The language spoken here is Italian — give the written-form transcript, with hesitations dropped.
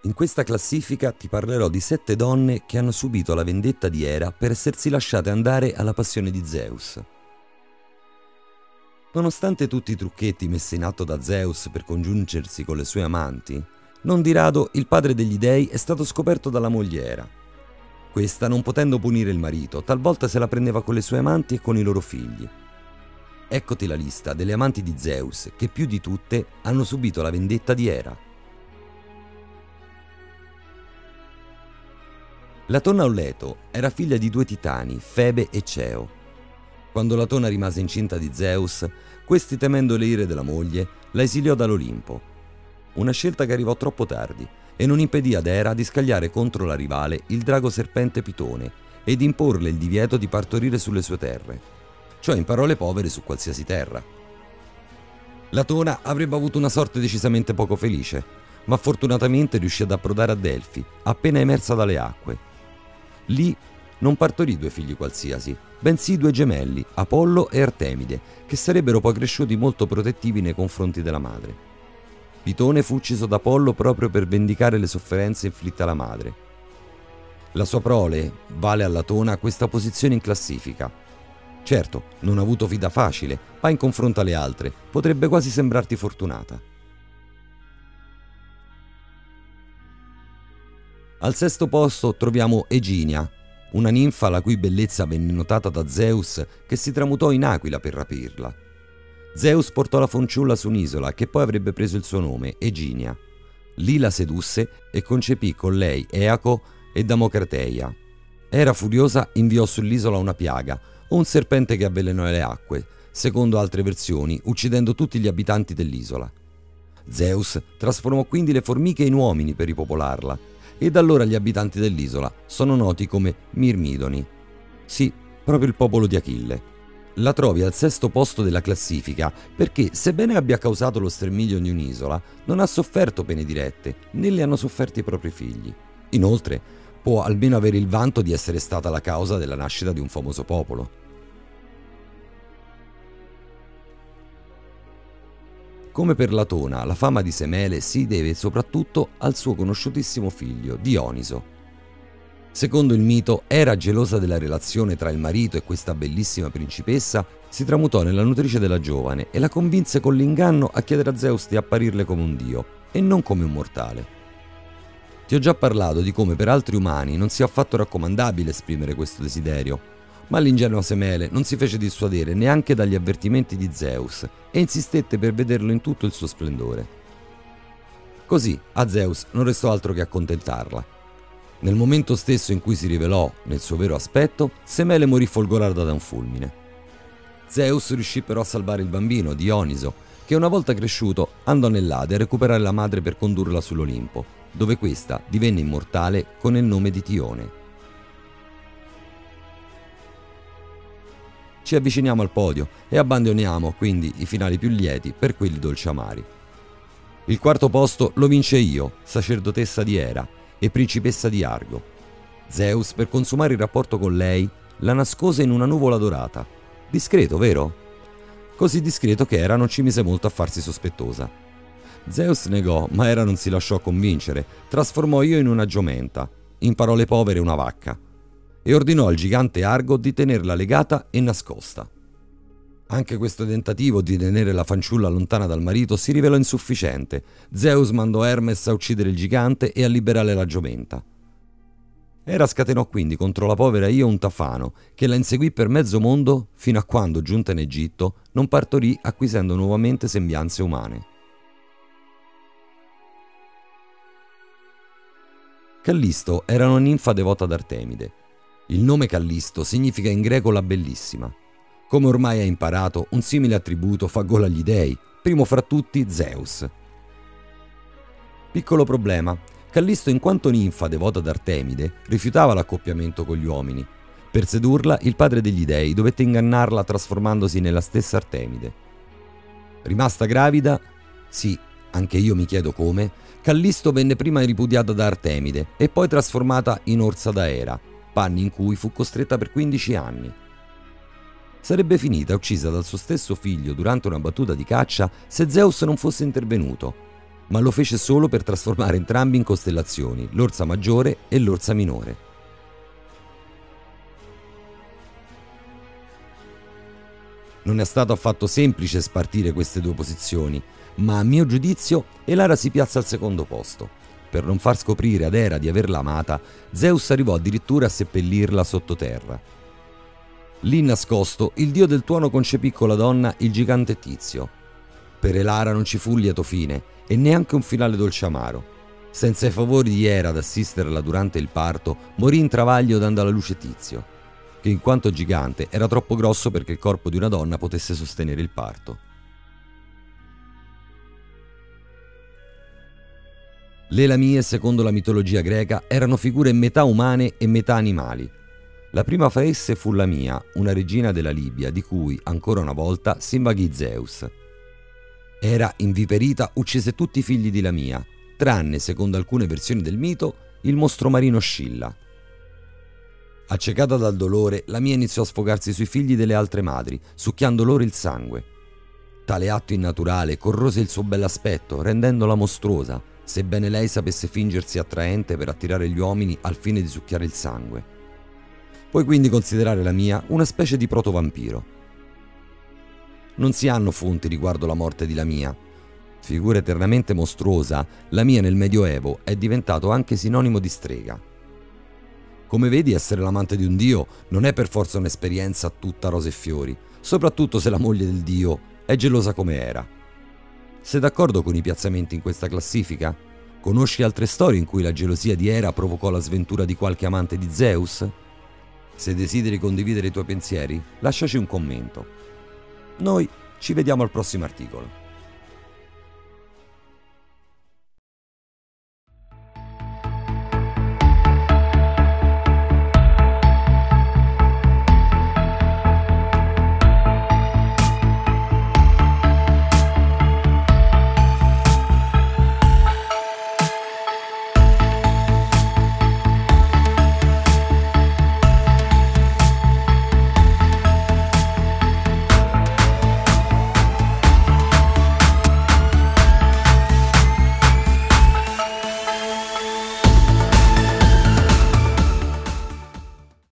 In questa classifica ti parlerò di 7 donne che hanno subito la vendetta di Era per essersi lasciate andare alla passione di Zeus. Nonostante tutti i trucchetti messi in atto da Zeus per congiungersi con le sue amanti, non di rado il padre degli dei è stato scoperto dalla moglie Era. Questa, non potendo punire il marito, talvolta se la prendeva con le sue amanti e con i loro figli. Eccoti la lista delle amanti di Zeus che più di tutte hanno subito la vendetta di Era. Latona Olleto era figlia di 2 titani, Febe e Ceo. Quando Latona rimase incinta di Zeus, questi, temendo le ire della moglie, la esiliò dall'Olimpo. Una scelta che arrivò troppo tardi e non impedì ad Era di scagliare contro la rivale il drago serpente Pitone e di imporle il divieto di partorire sulle sue terre, cioè in parole povere su qualsiasi terra. Latona avrebbe avuto una sorte decisamente poco felice, ma fortunatamente riuscì ad approdare a Delfi, appena emersa dalle acque. Lì non partorì 2 figli qualsiasi, bensì 2 gemelli, Apollo e Artemide, che sarebbero poi cresciuti molto protettivi nei confronti della madre. Pitone fu ucciso da Apollo proprio per vendicare le sofferenze inflitte alla madre. La sua prole vale a Latona questa posizione in classifica. Certo, non ha avuto vita facile, ma in confronto alle altre potrebbe quasi sembrarti fortunata. Al 6° posto troviamo Eginia, una ninfa la cui bellezza venne notata da Zeus, che si tramutò in aquila per rapirla. Zeus portò la fanciulla su un'isola che poi avrebbe preso il suo nome, Eginia. Lì la sedusse e concepì con lei Eaco e Damocrateia. Era furiosa, inviò sull'isola una piaga o un serpente che avvelenò le acque, secondo altre versioni, uccidendo tutti gli abitanti dell'isola. Zeus trasformò quindi le formiche in uomini per ripopolarla, e da allora gli abitanti dell'isola sono noti come Mirmidoni. Sì, proprio il popolo di Achille. La trovi al 6° posto della classifica perché, sebbene abbia causato lo sterminio di un'isola, non ha sofferto pene dirette, né le hanno sofferti i propri figli. Inoltre, può almeno avere il vanto di essere stata la causa della nascita di un famoso popolo. Come per Latona, la fama di Semele si deve soprattutto al suo conosciutissimo figlio, Dioniso. Secondo il mito, Era, gelosa della relazione tra il marito e questa bellissima principessa, si tramutò nella nutrice della giovane e la convinse con l'inganno a chiedere a Zeus di apparire come un dio e non come un mortale. Ti ho già parlato di come per altri umani non sia affatto raccomandabile esprimere questo desiderio, ma l'ingenua Semele non si fece dissuadere neanche dagli avvertimenti di Zeus e insistette per vederlo in tutto il suo splendore. Così a Zeus non restò altro che accontentarla. Nel momento stesso in cui si rivelò nel suo vero aspetto, Semele morì folgorata da un fulmine. Zeus riuscì però a salvare il bambino, Dioniso, che una volta cresciuto andò nell'Ade a recuperare la madre per condurla sull'Olimpo, dove questa divenne immortale con il nome di Tione. Ci avviciniamo al podio e abbandoniamo quindi i finali più lieti per quelli dolci amari. Il 4° posto lo vince Io, sacerdotessa di Era e principessa di Argo. Zeus, per consumare il rapporto con lei, la nascose in una nuvola dorata. Discreto, vero? Così discreto che Era non ci mise molto a farsi sospettosa. Zeus negò, ma Era non si lasciò convincere, trasformò Io in una giumenta, in parole povere una vacca, e ordinò al gigante Argo di tenerla legata e nascosta. Anche questo tentativo di tenere la fanciulla lontana dal marito si rivelò insufficiente. Zeus mandò Hermes a uccidere il gigante e a liberare la giumenta. Era scatenò quindi contro la povera Io un tafano che la inseguì per mezzo mondo fino a quando, giunta in Egitto, non partorì acquisendo nuovamente sembianze umane. Callisto era una ninfa devota ad Artemide. Il nome Callisto significa in greco la bellissima. Come ormai hai imparato, un simile attributo fa gola agli dei, primo fra tutti Zeus. Piccolo problema: Callisto, in quanto ninfa devota ad Artemide, rifiutava l'accoppiamento con gli uomini. Per sedurla, il padre degli dei dovette ingannarla trasformandosi nella stessa Artemide. Rimasta gravida, sì, anche io mi chiedo come, Callisto venne prima ripudiata da Artemide e poi trasformata in orsa da Era, panni in cui fu costretta per 15 anni. Sarebbe finita uccisa dal suo stesso figlio durante una battuta di caccia se Zeus non fosse intervenuto. ma lo fece solo per trasformare entrambi in costellazioni, l'Orsa Maggiore e l'Orsa Minore. Non è stato affatto semplice spartire queste due posizioni, ma a mio giudizio Elara si piazza al secondo posto. Per non far scoprire ad Era di averla amata, Zeus arrivò addirittura a seppellirla sottoterra. Lì nascosto, il dio del tuono concepì con la donna il gigante Tizio. Per Elara non ci fu lieto fine e neanche un finale dolce amaro. Senza i favori di Era ad assisterla durante il parto, morì in travaglio dando alla luce Tizio, che in quanto gigante era troppo grosso perché il corpo di una donna potesse sostenere il parto. Le lamie, secondo la mitologia greca, erano figure metà umane e metà animali. La prima fra esse fu Lamia, una regina della Libia, di cui, ancora una volta, si invaghì Zeus. Era inviperita, uccise tutti i figli di Lamia, tranne, secondo alcune versioni del mito, il mostro marino Scilla. Accecata dal dolore, Lamia iniziò a sfogarsi sui figli delle altre madri, succhiando loro il sangue. Tale atto innaturale corrose il suo bell'aspetto, rendendola mostruosa, sebbene lei sapesse fingersi attraente per attirare gli uomini al fine di succhiare il sangue. Puoi quindi considerare Lamia una specie di proto-vampiro. Non si hanno fonti riguardo la morte di Lamia. Figura eternamente mostruosa, Lamia nel Medioevo è diventato anche sinonimo di strega. Come vedi, essere l'amante di un dio non è per forza un'esperienza tutta rose e fiori, soprattutto se la moglie del dio è gelosa come Era. Sei d'accordo con i piazzamenti in questa classifica? Conosci altre storie in cui la gelosia di Era provocò la sventura di qualche amante di Zeus? Se desideri condividere i tuoi pensieri, lasciaci un commento. Noi ci vediamo al prossimo articolo.